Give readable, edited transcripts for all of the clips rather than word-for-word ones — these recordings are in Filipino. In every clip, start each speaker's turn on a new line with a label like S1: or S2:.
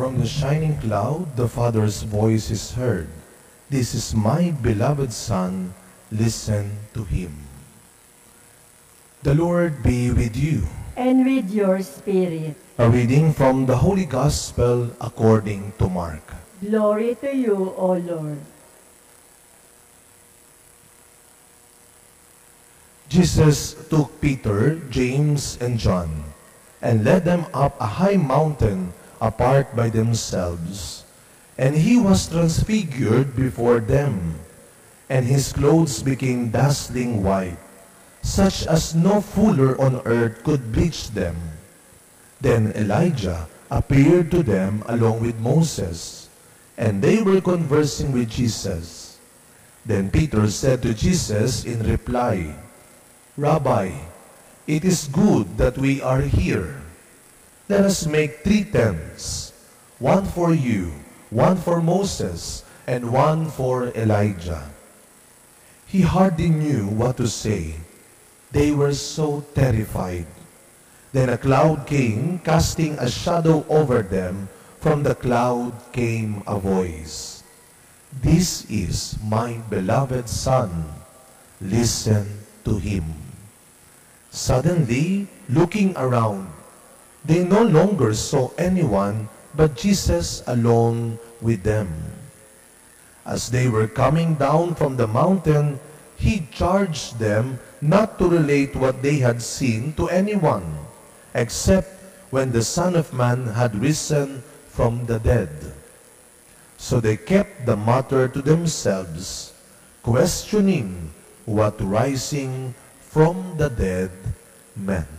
S1: From the shining cloud, the Father's voice is heard. This is my beloved Son, listen to him. The Lord be with you.
S2: And with your spirit.
S1: A reading from the Holy Gospel according to Mark.
S2: Glory to you, O Lord.
S1: Jesus took Peter, James, and John, and led them up a high mountain apart by themselves. And he was transfigured before them, and his clothes became dazzling white, such as no fuller on earth could bleach them. Then Elijah appeared to them along with Moses, and they were conversing with Jesus. Then Peter said to Jesus in reply, Rabbi, it is good that we are here. Let us make 3 tents, one for you, one for Moses, and one for Elijah. He hardly knew what to say. They were so terrified. Then a cloud came, casting a shadow over them. From the cloud came a voice. This is my beloved Son. Listen to him. Suddenly, looking around, they no longer saw anyone but Jesus alone with them. As they were coming down from the mountain, he charged them not to relate what they had seen to anyone, except when the Son of Man had risen from the dead. So they kept the matter to themselves, questioning what rising from the dead meant.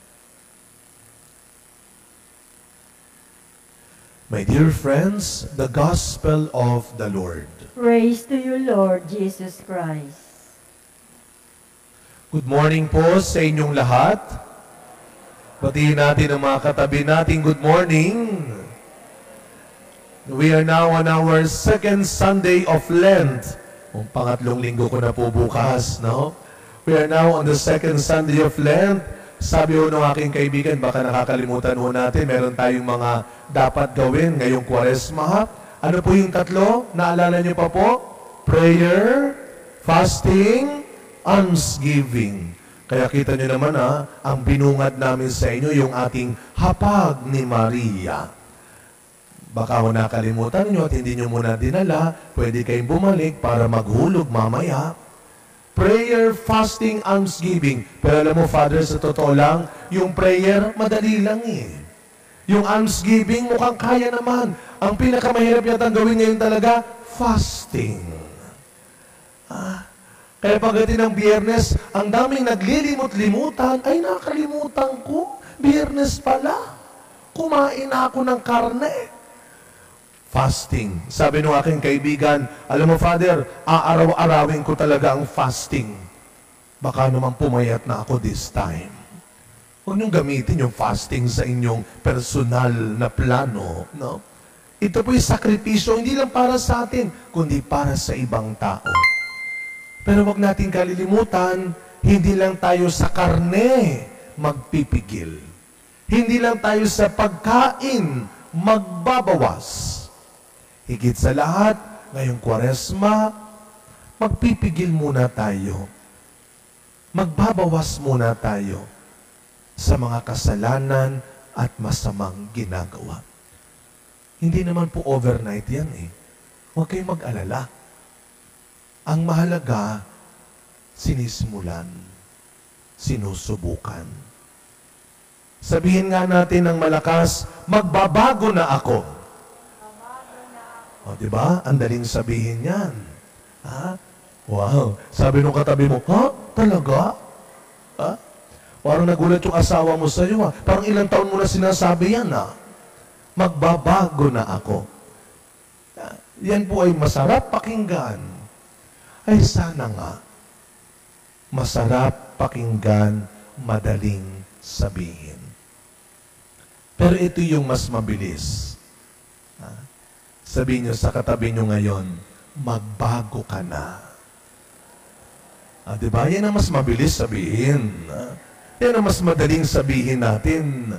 S1: My dear friends, the Gospel of the Lord.
S2: Praise to you, Lord Jesus Christ.
S1: Good morning po sa inyong lahat. Batiin natin ang mga katabi natin. Good morning. We are now on our second Sunday of Lent. Ang pangatlong linggo ko na po bukas, no? We are now on the second Sunday of Lent. Sabi ho ng aking kaibigan, baka nakakalimutan ho natin, meron tayong mga dapat gawin ngayong Kwaresma. Ano po yung 3? Naalala niyo pa po? Prayer, fasting, almsgiving. Kaya kita niyo naman ang binungad namin sa inyo, yung ating hapag ni Maria. Baka ho nakalimutan niyo at hindi niyo muna dinala, pwede kayong bumalik para maghulog mamaya. Prayer, fasting, almsgiving. Pero alam mo, Father, sa totoo lang, yung prayer, madali lang eh. Yung almsgiving, mukhang kaya naman. Ang pinakamahirap yata gawin ngayon talaga, fasting. Kaya pagdating ng Biyernes, ang daming naglilimot-limutan, ay nakalimutan ko, Biyernes pala. Kumain na ako ng karne. Fasting. Sabi ng aking kaibigan, alam mo, Father, aaraw-arawin ko talaga ang fasting. Baka naman pumayat na ako this time. Huwag niyong gamitin yung fasting sa inyong personal na plano. No? Ito po'y sakripisyo, hindi lang para sa atin, kundi para sa ibang tao. Pero huwag natin kalilimutan, hindi lang tayo sa karne magpipigil. Hindi lang tayo sa pagkain magbabawas. Higit sa lahat, ngayong Kwaresma, magpipigil muna tayo. Magbabawas muna tayo sa mga kasalanan at masamang ginagawa. Hindi naman po overnight yan eh. Huwag kayong mag-alala. Ang mahalaga, sinisimulan, sinusubukan. Sabihin nga natin ng malakas, magbabago na ako. O, diba? Ang daling sabihin yan. Ha? Wow. Sabi nung katabi mo, ha? Talaga? Ha? Parang nagulat yung asawa mo sa'yo, ha? Parang ilang taon mo na sinasabi yan, ha? Magbabago na ako. Yan po ay masarap pakinggan. Ay sana nga, masarap pakinggan, madaling sabihin. Pero ito yung mas mabilis. Sabihin nyo sa katabi nyo ngayon, magbago ka na. Diba? Yan ang mas mabilis sabihin. Yan ang mas madaling sabihin natin.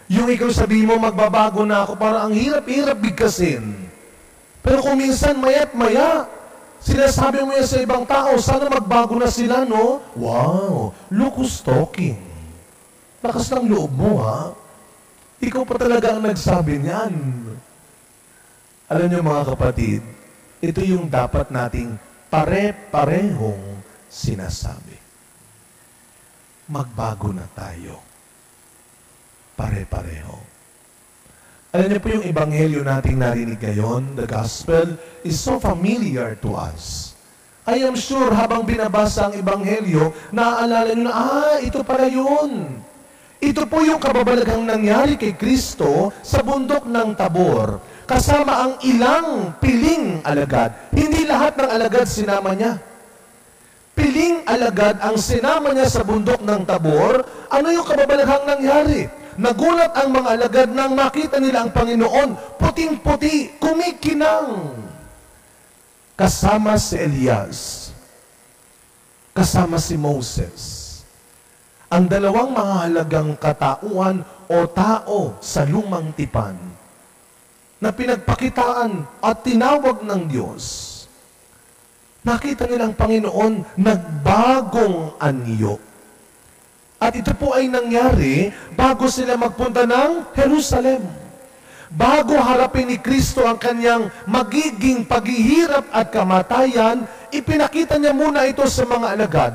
S1: Yung ikaw sabihin mo, magbabago na ako, parang ang hirap-hirap bigkasin. Pero kung minsan, maya't maya, sinasabi mo yan sa ibang tao, sana magbago na sila, no? Wow, look who's talking. Lakas ng loob mo, ha? Ikaw pa talaga ang nagsabi niyan. Alam niyo mga kapatid, ito yung dapat nating pare-parehong sinasabi. Magbago na tayo. Pare-pareho. Alam niyo po yung ebanghelyo nating narinig ngayon, the gospel is so familiar to us. I am sure habang binabasa ang ebanghelyo, naaalala niyo na, ito pala yun. Ito po yung kababalaghang nangyari kay Kristo sa bundok ng Tabor. Kasama ang ilang piling alagad. Hindi lahat ng alagad sinama niya. Piling alagad ang sinama niya sa bundok ng Tabor. Ano yung kababalaghang nangyari? Nagulat ang mga alagad nang makita nila ang Panginoon. Puting-puti, kumikinang. Kasama si Elias. Kasama si Moses. Ang dalawang mahalagang katauhan o tao sa lumang tipan na pinagpakitaan at tinawag ng Diyos. Nakita nilang Panginoon nagbagong anyo. At ito po ay nangyari bago sila magpunta ng Jerusalem. Bago harapin ni Kristo ang kanyang magiging paghihirap at kamatayan, ipinakita niya muna ito sa mga alagad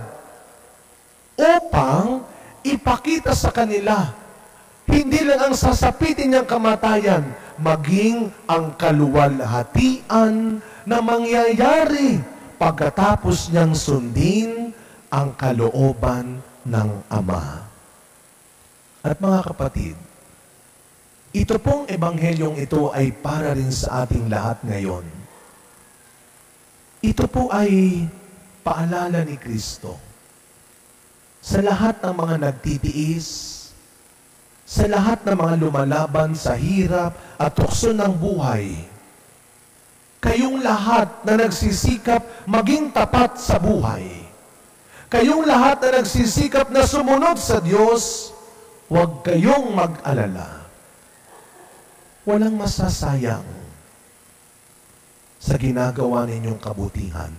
S1: upang ipakita sa kanila, hindi lang ang sasapitin niyang kamatayan, maging ang kaluwalhatian na mangyayari pagkatapos niyang sundin ang kalooban ng Ama. At mga kapatid, ito pong ebanghelyong ito ay para rin sa ating lahat ngayon. Ito po ay paalala ni Kristo sa lahat ng mga nagtitiis, sa lahat ng mga lumalaban sa hirap at tukso ng buhay. Kayong lahat na nagsisikap maging tapat sa buhay. Kayong lahat na nagsisikap na sumunod sa Diyos, huwag kayong mag-alala. Walang masasayang sa ginagawa ninyong kabutihan.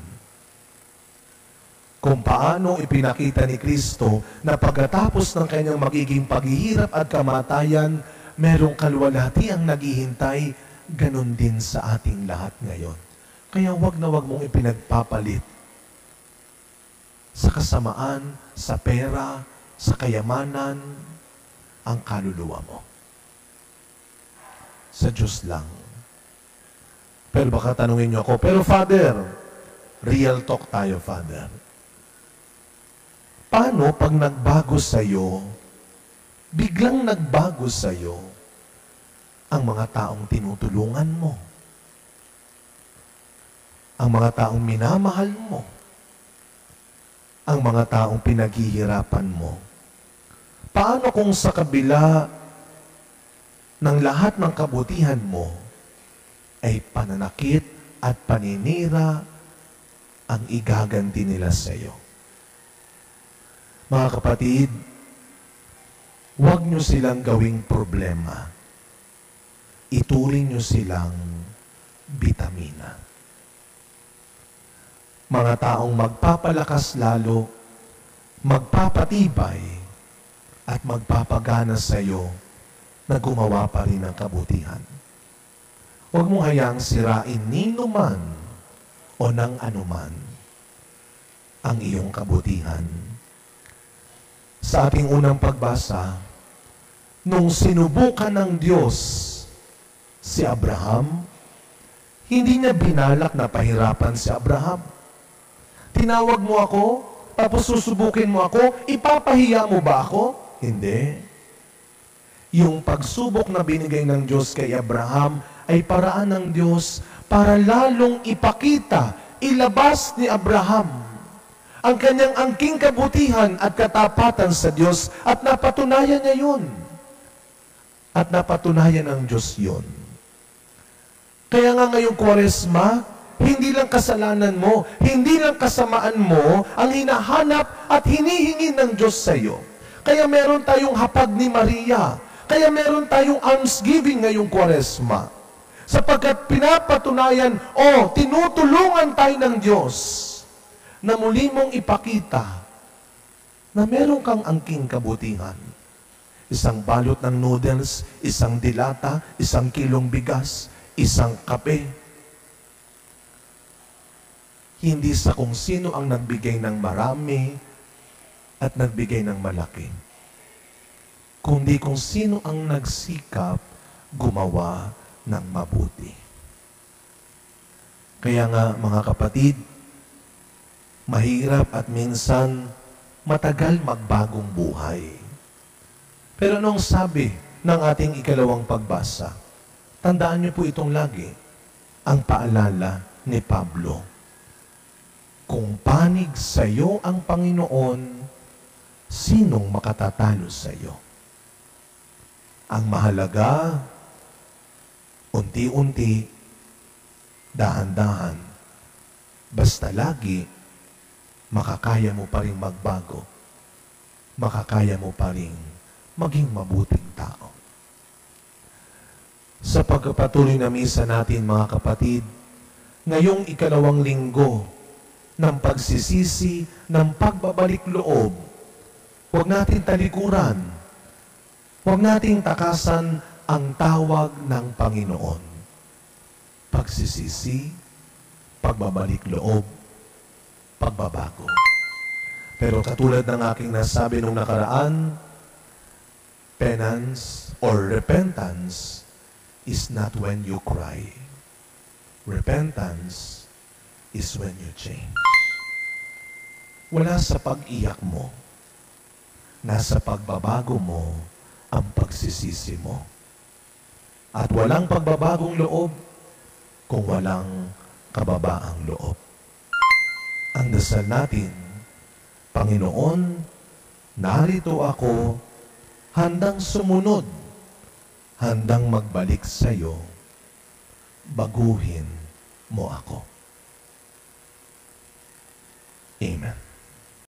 S1: Kung paano ipinakita ni Kristo na pagkatapos ng kanyang magiging paghihirap at kamatayan, merong kaluwalhati ang naghihintay, ganun din sa ating lahat ngayon. Kaya wag na wag mong ipinagpapalit sa kasamaan, sa pera, sa kayamanan, ang kaluluwa mo. Sa Diyos lang. Pero baka tanungin niyo ako, pero Father, real talk tayo, Father. Paano pag nagbago sa'yo, biglang nagbago sa'yo, ang mga taong tinutulungan mo, ang mga taong minamahal mo, ang mga taong pinaghihirapan mo? Paano kung sa kabila ng lahat ng kabutihan mo, ay pananakit at paninira ang igaganti nila sa'yo? Mga kapatid, huwag nyo silang gawing problema. Ituring nyo silang bitamina. Mga taong magpapalakas lalo, magpapatibay, at magpapagana sa iyo na gumawa pa rin ng kabutihan. Huwag mong hayaang sirain nino man o ng anuman ang iyong kabutihan. Sa ating unang pagbasa, nung sinubukan ng Diyos si Abraham, hindi niya binalak na pahirapan si Abraham. Tinawag mo ako, tapos susubukin mo ako, ipapahiya mo ba ako? Hindi. Yung pagsubok na binigay ng Diyos kay Abraham ay paraan ng Diyos para lalong ipakita, ilabas ni Abraham ang kanyang angking kabutihan at katapatan sa Diyos, at napatunayan niya yun. At napatunayan ng Diyos yun. Kaya nga ngayong Kwaresma, hindi lang kasalanan mo, hindi lang kasamaan mo ang hinahanap at hinihingi ng Diyos sa iyo. Kaya meron tayong hapag ni Maria. Kaya meron tayong almsgiving ngayong Kwaresma. Sapagkat pinapatunayan tinutulungan tayo ng Diyos na muli mong ipakita na meron kang angking kabutihan. Isang balot ng noodles, isang dilata, isang kilong bigas, isang kape. Hindi sa kung sino ang nagbigay ng marami at nagbigay ng malaki, kundi kung sino ang nagsikap gumawa ng mabuti. Kaya nga, mga kapatid, mahirap at minsan matagal magbagong buhay. Pero anong sabi ng ating ikalawang pagbasa? Tandaan niyo po itong lagi, ang paalala ni Pablo. Kung panig sa iyo ang Panginoon, sinong makatatalo sa iyo? Ang mahalaga, unti-unti, dahan-dahan, basta lagi, makakaya mo pa rin magbago. Makakaya mo pa rin maging mabuting tao. Sa pagpapatuloy na misa natin, mga kapatid, ngayong ikalawang linggo ng pagsisisi ng pagbabalik loob, huwag natin talikuran, huwag nating takasan ang tawag ng Panginoon. Pagsisisi, pagbabalik loob, pagbabago. Pero katulad ng aking nasabi nung nakaraan, penance or repentance is not when you cry. Repentance is when you change. Wala sa pag-iyak mo, nasa pagbabago mo ang pagsisisi mo. At walang pagbabagong loob kung walang kababaang loob. Ang dasal natin, Panginoon, narito ako, handang sumunod, handang magbalik sa iyo, baguhin mo ako. Amen.